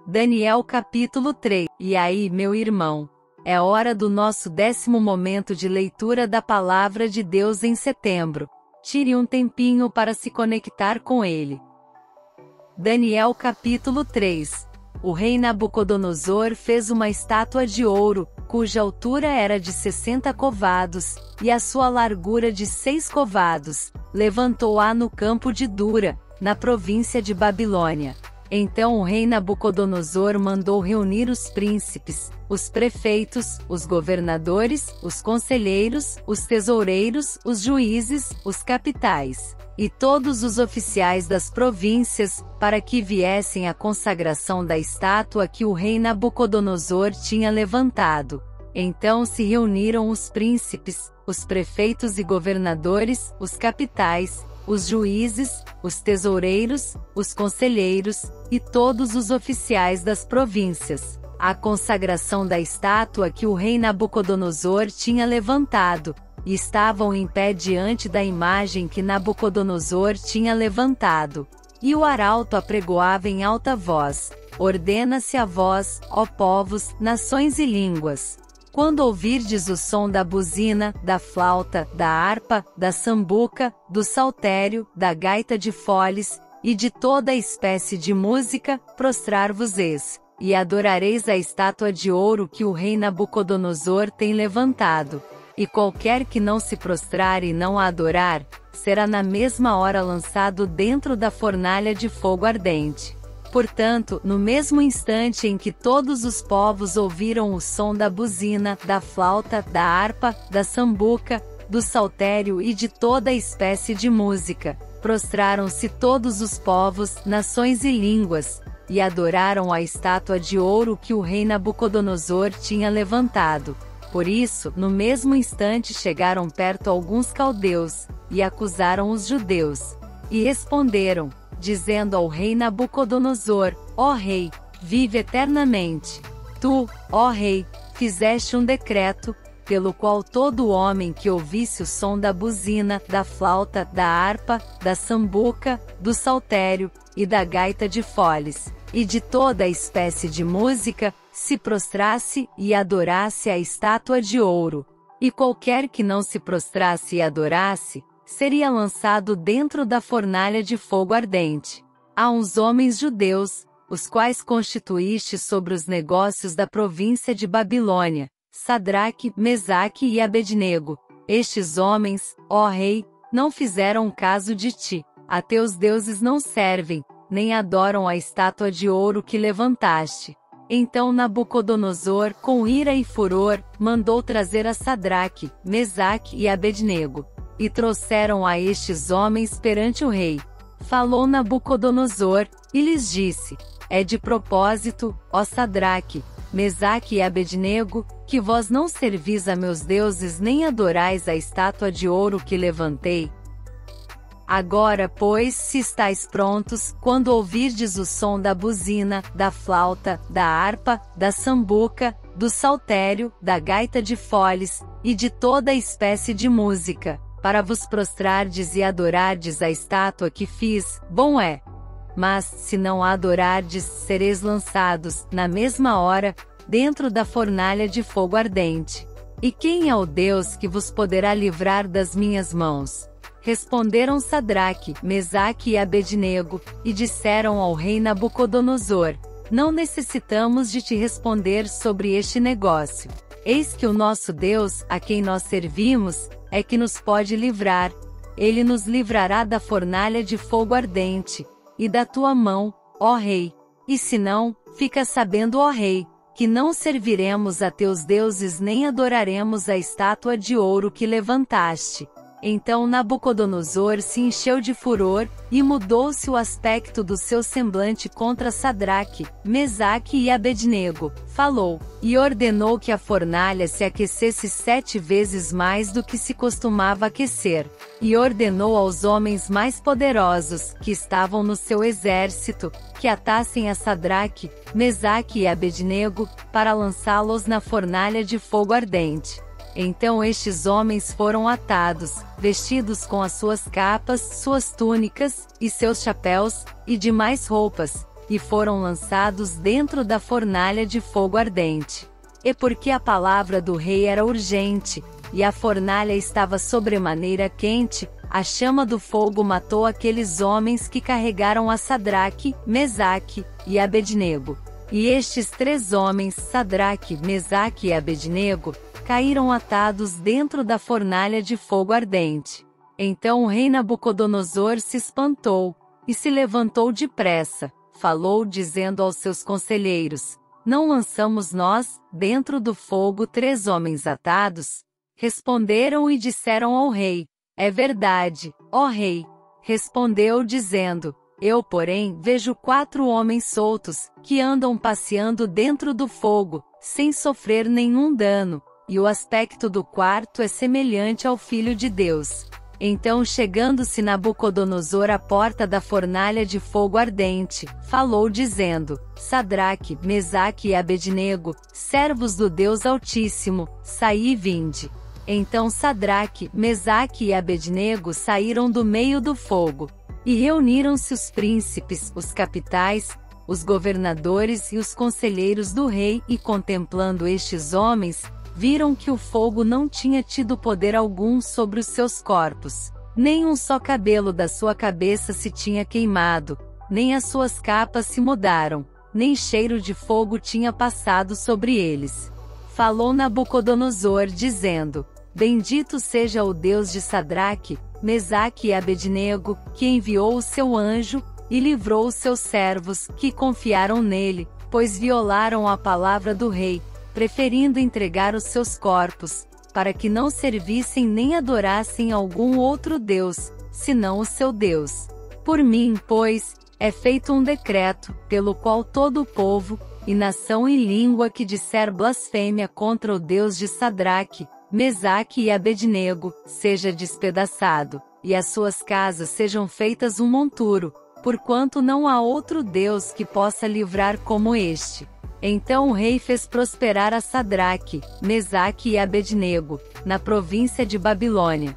Daniel capítulo 3. E aí, meu irmão? É hora do nosso 10º momento de leitura da Palavra de Deus em setembro. Tire um tempinho para se conectar com ele. Daniel capítulo 3. O rei Nabucodonosor fez uma estátua de ouro, cuja altura era de 60 covados, e a sua largura de 6 covados. Levantou-a no campo de Dura, na província de Babilônia. Então o rei Nabucodonosor mandou reunir os príncipes, os prefeitos, os governadores, os conselheiros, os tesoureiros, os juízes, os capitais, e todos os oficiais das províncias, para que viessem à consagração da estátua que o rei Nabucodonosor tinha levantado. Então se reuniram os príncipes, os prefeitos e governadores, os capitais, os juízes, os tesoureiros, os conselheiros, e todos os oficiais das províncias, à consagração da estátua que o rei Nabucodonosor tinha levantado, e estavam em pé diante da imagem que Nabucodonosor tinha levantado. E o arauto apregoava em alta voz: ordena-se a vós, ó povos, nações e línguas, quando ouvirdes o som da buzina, da flauta, da harpa, da sambuca, do saltério, da gaita de foles, e de toda espécie de música, prostrar-vos-eis, e adorareis a estátua de ouro que o rei Nabucodonosor tem levantado. E qualquer que não se prostrar e não a adorar, será na mesma hora lançado dentro da fornalha de fogo ardente. Portanto, no mesmo instante em que todos os povos ouviram o som da buzina, da flauta, da harpa, da sambuca, do saltério e de toda espécie de música, prostraram-se todos os povos, nações e línguas, e adoraram a estátua de ouro que o rei Nabucodonosor tinha levantado. Por isso, no mesmo instante chegaram perto alguns caldeus, e acusaram os judeus. E responderam, dizendo ao rei Nabucodonosor: ó rei, vive eternamente. Tu, ó rei, fizeste um decreto, pelo qual todo homem que ouvisse o som da buzina, da flauta, da harpa, da sambuca, do saltério, e da gaita de foles, e de toda espécie de música, se prostrasse e adorasse a estátua de ouro. E qualquer que não se prostrasse e adorasse, seria lançado dentro da fornalha de fogo ardente. Há uns homens judeus, os quais constituíste sobre os negócios da província de Babilônia, Sadraque, Mesaque e Abednego. Estes homens, ó rei, não fizeram caso de ti. A teus deuses não servem, nem adoram a estátua de ouro que levantaste. Então Nabucodonosor, com ira e furor, mandou trazer a Sadraque, Mesaque e Abednego. E trouxeram a estes homens perante o rei. Falou Nabucodonosor, e lhes disse: é de propósito, ó Sadraque, Mesaque e Abednego, que vós não servis a meus deuses nem adorais a estátua de ouro que levantei. Agora, pois, se estáis prontos, quando ouvirdes o som da buzina, da flauta, da harpa, da sambuca, do saltério, da gaita de foles, e de toda espécie de música, para vos prostrardes e adorardes a estátua que fiz, bom é. Mas, se não a adorardes, sereis lançados, na mesma hora, dentro da fornalha de fogo ardente. E quem é o Deus que vos poderá livrar das minhas mãos? Responderam Sadraque, Mesaque e Abednego, e disseram ao rei Nabucodonosor: não necessitamos de te responder sobre este negócio. Eis que o nosso Deus, a quem nós servimos, é que nos pode livrar. Ele nos livrará da fornalha de fogo ardente, e da tua mão, ó rei. E se não, fica sabendo, ó rei, que não serviremos a teus deuses nem adoraremos a estátua de ouro que levantaste. Então Nabucodonosor se encheu de furor, e mudou-se o aspecto do seu semblante contra Sadraque, Mesaque e Abednego. Falou, e ordenou que a fornalha se aquecesse 7 vezes mais do que se costumava aquecer. E ordenou aos homens mais poderosos, que estavam no seu exército, que atassem a Sadraque, Mesaque e Abednego, para lançá-los na fornalha de fogo ardente. Então estes homens foram atados, vestidos com as suas capas, suas túnicas, e seus chapéus, e demais roupas, e foram lançados dentro da fornalha de fogo ardente. E porque a palavra do rei era urgente, e a fornalha estava sobremaneira quente, a chama do fogo matou aqueles homens que carregaram a Sadraque, Mesaque e Abednego. E estes 3 homens, Sadraque, Mesaque e Abednego, caíram atados dentro da fornalha de fogo ardente. Então o rei Nabucodonosor se espantou, e se levantou depressa, falou dizendo aos seus conselheiros: Não lançamos nós, dentro do fogo 3 homens atados? Responderam e disseram ao rei: É verdade, ó rei. Respondeu dizendo: Eu, porém, vejo 4 homens soltos, que andam passeando dentro do fogo, sem sofrer nenhum dano, e o aspecto do quarto é semelhante ao Filho de Deus. Então, chegando-se Nabucodonosor à porta da fornalha de fogo ardente, falou dizendo: Sadraque, Mesaque e Abednego, servos do Deus Altíssimo, saí e vinde. Então Sadraque, Mesaque e Abednego saíram do meio do fogo. E reuniram-se os príncipes, os capitais, os governadores e os conselheiros do rei, e contemplando estes homens, viram que o fogo não tinha tido poder algum sobre os seus corpos. Nem um só cabelo da sua cabeça se tinha queimado, nem as suas capas se mudaram, nem cheiro de fogo tinha passado sobre eles. Falou Nabucodonosor dizendo: Bendito seja o Deus de Sadraque, Mesaque e Abednego, que enviou o seu anjo, e livrou os seus servos, que confiaram nele, pois violaram a palavra do rei, preferindo entregar os seus corpos, para que não servissem nem adorassem algum outro Deus, senão o seu Deus. Por mim, pois, é feito um decreto, pelo qual todo o povo, e nação e língua que disser blasfêmia contra o Deus de Sadraque, Mesaque e Abednego, seja despedaçado, e as suas casas sejam feitas um monturo, porquanto não há outro Deus que possa livrar como este. Então o rei fez prosperar a Sadraque, Mesaque e Abednego, na província de Babilônia.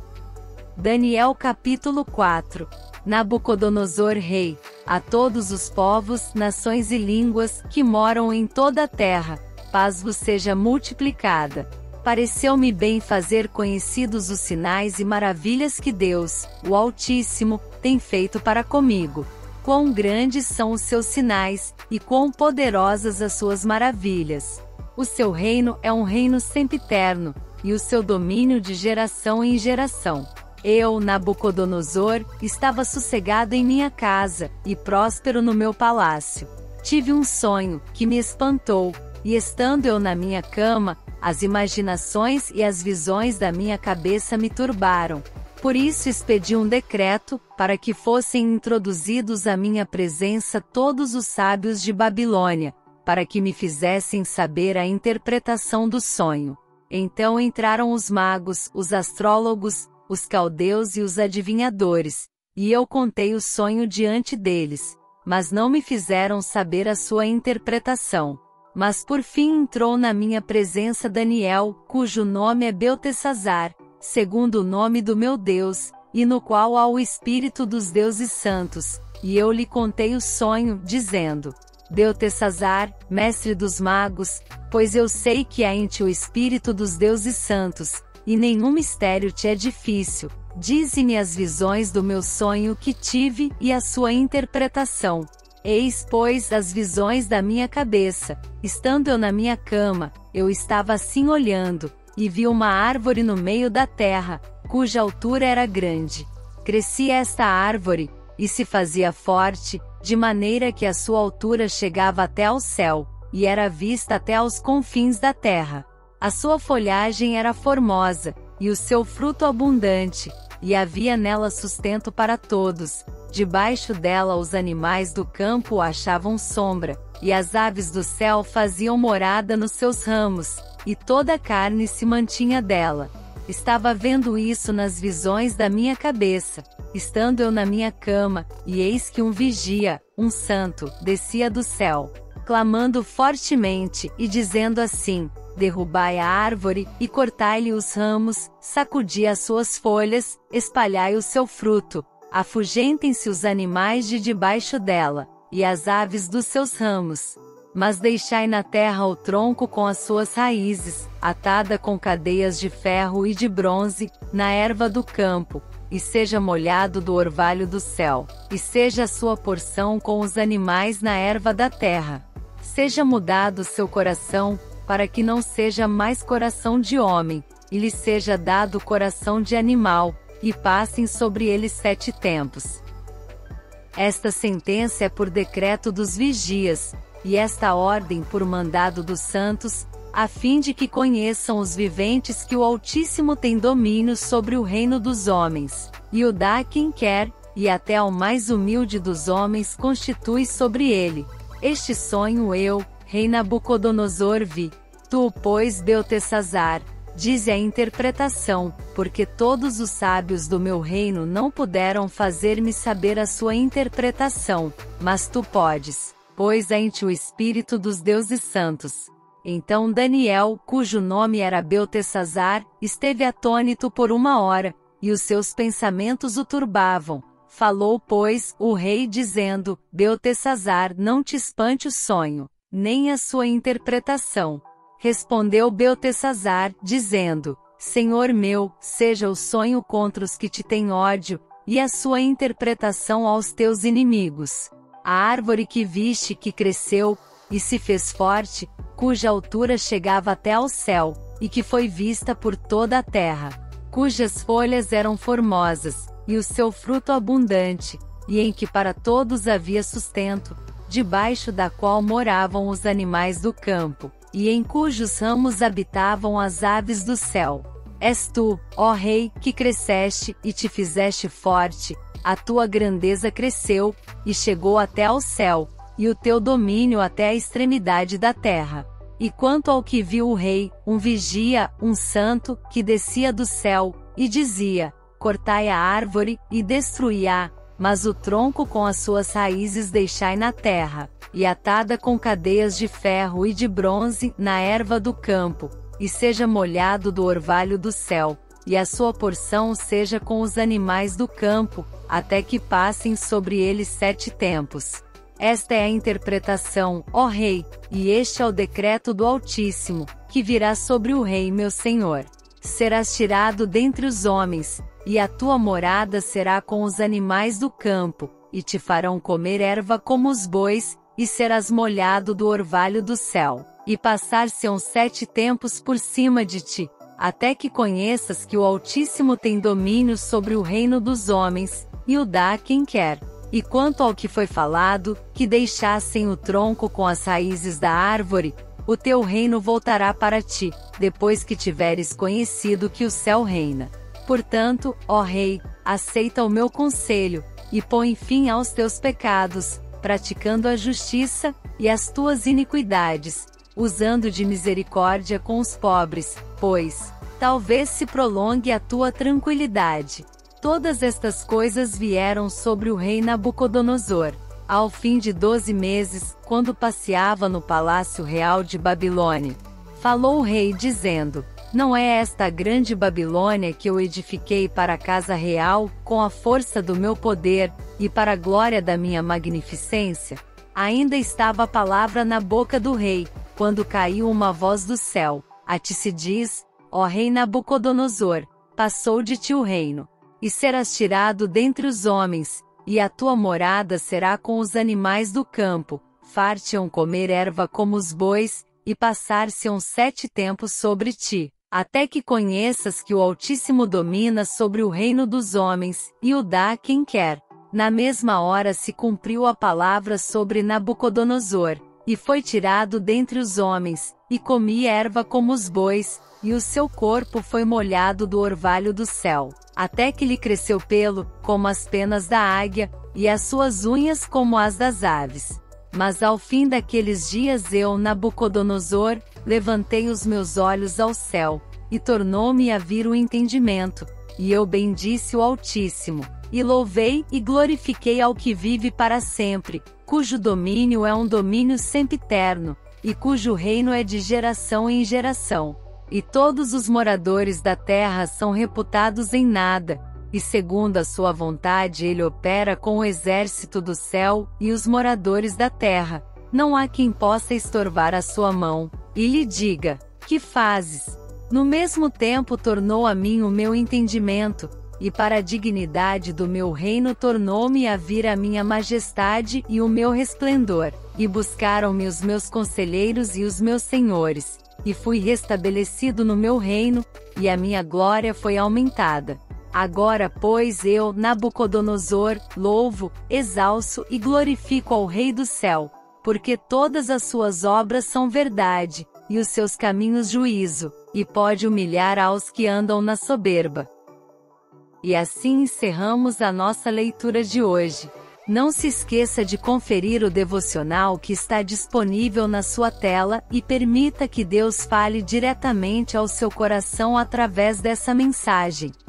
Daniel capítulo 4. Nabucodonosor rei, a todos os povos, nações e línguas, que moram em toda a terra, paz vos seja multiplicada. Pareceu-me bem fazer conhecidos os sinais e maravilhas que Deus, o Altíssimo, tem feito para comigo. Quão grandes são os seus sinais, e quão poderosas as suas maravilhas. O seu reino é um reino sempiterno, e o seu domínio de geração em geração. Eu, Nabucodonosor, estava sossegado em minha casa, e próspero no meu palácio. Tive um sonho, que me espantou, e estando eu na minha cama, as imaginações e as visões da minha cabeça me turbaram. Por isso expedi um decreto, para que fossem introduzidos à minha presença todos os sábios de Babilônia, para que me fizessem saber a interpretação do sonho. Então entraram os magos, os astrólogos, os caldeus e os adivinhadores, e eu contei o sonho diante deles, mas não me fizeram saber a sua interpretação. Mas por fim entrou na minha presença Daniel, cujo nome é Beltesazar, segundo o nome do meu Deus, e no qual há o Espírito dos deuses santos, e eu lhe contei o sonho, dizendo: Beltesazar, mestre dos magos, pois eu sei que há em ti o Espírito dos deuses santos, e nenhum mistério te é difícil. Dize-me as visões do meu sonho que tive, e a sua interpretação. Eis, pois, as visões da minha cabeça. Estando eu na minha cama, eu estava assim olhando, e vi uma árvore no meio da terra, cuja altura era grande. Crescia esta árvore, e se fazia forte, de maneira que a sua altura chegava até ao céu, e era vista até aos confins da terra. A sua folhagem era formosa, e o seu fruto abundante, e havia nela sustento para todos. Debaixo dela os animais do campo achavam sombra, e as aves do céu faziam morada nos seus ramos, e toda a carne se mantinha dela. Estava vendo isso nas visões da minha cabeça, estando eu na minha cama, e eis que um vigia, um santo, descia do céu, clamando fortemente, e dizendo assim: derrubai a árvore, e cortai-lhe os ramos, sacudi as suas folhas, espalhai o seu fruto, afugentem-se os animais de debaixo dela. e as aves dos seus ramos. Mas deixai na terra o tronco com as suas raízes, atada com cadeias de ferro e de bronze, na erva do campo, e seja molhado do orvalho do céu, e seja a sua porção com os animais na erva da terra. Seja mudado seu coração, para que não seja mais coração de homem, e lhe seja dado coração de animal, e passem sobre ele 7 tempos. Esta sentença é por decreto dos vigias, e esta ordem por mandado dos santos, a fim de que conheçam os viventes que o Altíssimo tem domínio sobre o reino dos homens, e o dá a quem quer, e até ao mais humilde dos homens constitui sobre ele. Este sonho eu, rei Nabucodonosor, vi. Tu, pois, Beltesazar, dize a interpretação, porque todos os sábios do meu reino não puderam fazer-me saber a sua interpretação, mas tu podes, pois há em ti o espírito dos deuses santos. Então Daniel, cujo nome era Beltesazar, esteve atônito por 1 hora, e os seus pensamentos o turbavam. Falou, pois, o rei dizendo: Beltesazar, não te espante o sonho, nem a sua interpretação. Respondeu Beltesazar, dizendo: Senhor meu, seja o sonho contra os que te têm ódio, e a sua interpretação aos teus inimigos. A árvore que viste que cresceu, e se fez forte, cuja altura chegava até ao céu, e que foi vista por toda a terra, cujas folhas eram formosas, e o seu fruto abundante, e em que para todos havia sustento, debaixo da qual moravam os animais do campo, e em cujos ramos habitavam as aves do céu. És tu, ó Rei, que cresceste, e te fizeste forte, a tua grandeza cresceu, e chegou até ao céu, e o teu domínio até a extremidade da terra. E quanto ao que viu o rei, um vigia, um santo, que descia do céu, e dizia: Cortai a árvore, e destruí-a, mas o tronco com as suas raízes deixai na terra, e atada com cadeias de ferro e de bronze, na erva do campo, e seja molhado do orvalho do céu, e a sua porção seja com os animais do campo, até que passem sobre ele 7 tempos. Esta é a interpretação, ó Rei, e este é o decreto do Altíssimo, que virá sobre o rei meu senhor. Serás tirado dentre os homens, e a tua morada será com os animais do campo, e te farão comer erva como os bois, e serás molhado do orvalho do céu, e passar-se-ão 7 tempos por cima de ti, até que conheças que o Altíssimo tem domínio sobre o reino dos homens, e o dá a quem quer. E quanto ao que foi falado, que deixassem o tronco com as raízes da árvore, o teu reino voltará para ti, depois que tiveres conhecido que o céu reina. Portanto, ó Rei, aceita o meu conselho, e põe fim aos teus pecados, praticando a justiça, e as tuas iniquidades, usando de misericórdia com os pobres, pois, talvez se prolongue a tua tranquilidade. Todas estas coisas vieram sobre o rei Nabucodonosor, ao fim de 12 meses, quando passeava no palácio real de Babilônia. Falou o rei dizendo: Não é esta a grande Babilônia que eu edifiquei para a casa real, com a força do meu poder, e para a glória da minha magnificência? Ainda estava a palavra na boca do rei, quando caiu uma voz do céu: A ti se diz, ó rei Nabucodonosor, passou de ti o reino, e serás tirado dentre os homens, e a tua morada será com os animais do campo, far-te-ão comer erva como os bois, e passar-se-ão 7 tempos sobre ti, até que conheças que o Altíssimo domina sobre o reino dos homens, e o dá a quem quer. Na mesma hora se cumpriu a palavra sobre Nabucodonosor, e foi tirado dentre os homens, e comia erva como os bois, e o seu corpo foi molhado do orvalho do céu, até que lhe cresceu pelo, como as penas da águia, e as suas unhas como as das aves. Mas ao fim daqueles dias eu, Nabucodonosor, levantei os meus olhos ao céu, e tornou-me a vir o entendimento, e eu bendisse o Altíssimo, e louvei e glorifiquei ao que vive para sempre, cujo domínio é um domínio sempiterno, e cujo reino é de geração em geração. E todos os moradores da terra são reputados em nada, e segundo a sua vontade ele opera com o exército do céu e os moradores da terra. Não há quem possa estorvar a sua mão, e lhe diga: que fazes? No mesmo tempo tornou a mim o meu entendimento, e para a dignidade do meu reino tornou-me a vir a minha majestade e o meu resplendor, e buscaram-me os meus conselheiros e os meus senhores, e fui restabelecido no meu reino, e a minha glória foi aumentada. Agora, pois, eu, Nabucodonosor, louvo, exalço e glorifico ao Rei do céu, porque todas as suas obras são verdade, e os seus caminhos juízo, e pode humilhar aos que andam na soberba. E assim encerramos a nossa leitura de hoje. Não se esqueça de conferir o devocional que está disponível na sua tela e permita que Deus fale diretamente ao seu coração através dessa mensagem.